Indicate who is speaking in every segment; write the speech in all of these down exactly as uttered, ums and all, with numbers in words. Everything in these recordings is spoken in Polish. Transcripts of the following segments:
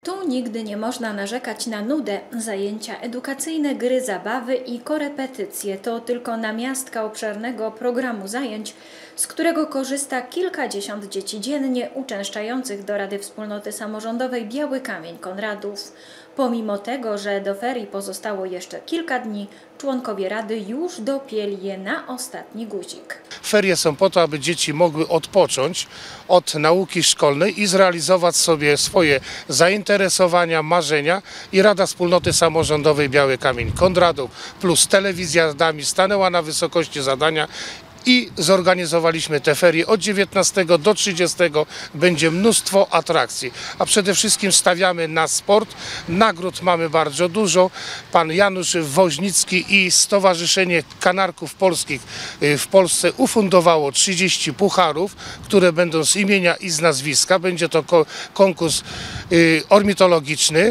Speaker 1: Tu nigdy nie można narzekać na nudę. Zajęcia edukacyjne, gry, zabawy i korepetycje to tylko namiastka obszernego programu zajęć, z którego korzysta kilkadziesiąt dzieci dziennie uczęszczających do Rady Wspólnoty Samorządowej Biały Kamień Konradów. Pomimo tego, że do ferii pozostało jeszcze kilka dni, członkowie Rady już dopięli je na ostatni guzik.
Speaker 2: Ferie są po to, aby dzieci mogły odpocząć od nauki szkolnej i zrealizować sobie swoje zainteresowania, marzenia, i Rada Wspólnoty Samorządowej Biały Kamień Konradów plus telewizja Radami stanęła na wysokości zadania i zorganizowaliśmy te ferie. Od dziewiętnastego do trzydziestego będzie mnóstwo atrakcji, a przede wszystkim stawiamy na sport. Nagród mamy bardzo dużo. Pan Janusz Woźnicki i Stowarzyszenie Kanarków Polskich w Polsce ufundowało trzydzieści pucharów, które będą z imienia i z nazwiska. Będzie to konkurs ornitologiczny,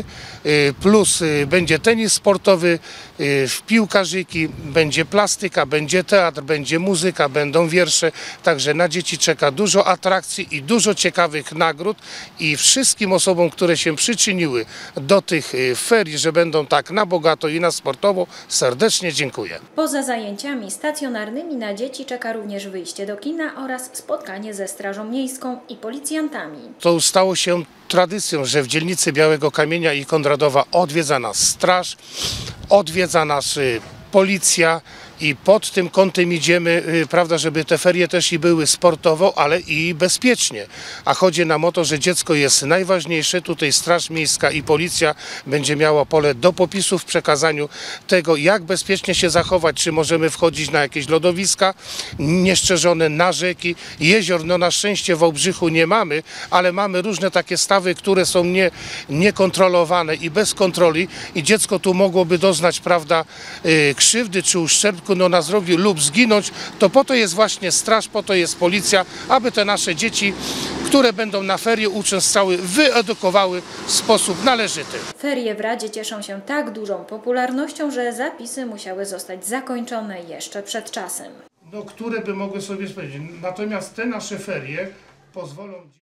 Speaker 2: plus będzie tenis sportowy, w piłkarzyki, będzie plastyka, będzie teatr, będzie muzyka, będą wiersze, także na dzieci czeka dużo atrakcji i dużo ciekawych nagród, i wszystkim osobom, które się przyczyniły do tych ferii, że będą tak na bogato i na sportowo, serdecznie dziękuję.
Speaker 1: Poza zajęciami stacjonarnymi na dzieci czeka również wyjście do kina oraz spotkanie ze Strażą Miejską i policjantami.
Speaker 2: To stało się tradycją, że w dzielnicy Białego Kamienia i Konradowa odwiedza nas straż, odwiedza nas policja, i pod tym kątem idziemy, prawda, żeby te ferie też i były sportowo, ale i bezpiecznie. A chodzi nam o to, że dziecko jest najważniejsze. Tutaj Straż Miejska i policja będzie miała pole do popisu w przekazaniu tego, jak bezpiecznie się zachować, czy możemy wchodzić na jakieś lodowiska nieszczerzone, na rzeki, jezior. No na szczęście w Wałbrzychu nie mamy, ale mamy różne takie stawy, które są nie, niekontrolowane i bez kontroli, i dziecko tu mogłoby doznać, prawda, krzywdy czy uszczerbku no, na zdrowiu lub zginąć. To po to jest właśnie straż, po to jest policja, aby te nasze dzieci, które będą na ferie uczęszczały, wyedukowały w sposób należyty.
Speaker 1: Ferie w Radzie cieszą się tak dużą popularnością, że zapisy musiały zostać zakończone jeszcze przed czasem.
Speaker 2: No, które by mogły sobie spędzić. Natomiast te nasze ferie pozwolą